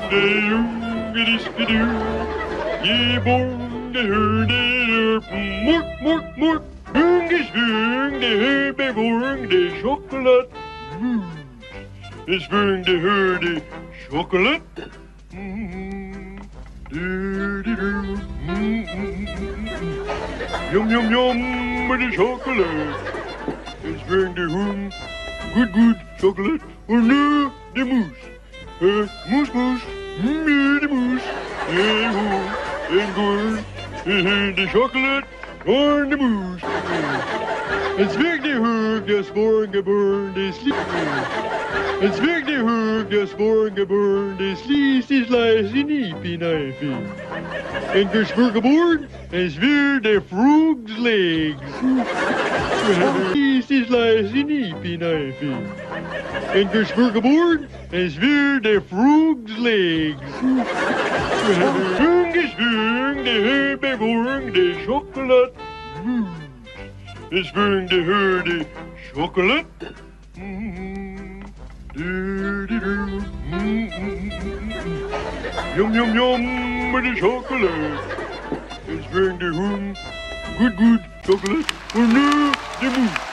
de jongeriskedoo. Je boom de hurde, mork, mork, mork. Hunges hung de hurde, boom de chocolade. Is boom de hurde, chocolade. Yum, yum, yum, with the chocolate. It's bring the home. Good, good chocolate. Or no, the moose. Moose, moose. The moose. And good. The chocolate. Or the moose. It's big the hook, just born geborn, the sleep. It's big the hook, just born geborn, the sleep is lies in eepie knifey. En gesburg geboren is weer de frog's legs. Sleep is lies in eepie knifey. En gesburg geboren is weer de frog's legs. Gesburg de hebe born, de chocolate. Is burn de herde chocolate. Yum, yum, yum, with the chocolate. Is burn de hoen. Good, good chocolate. Or no, the moose.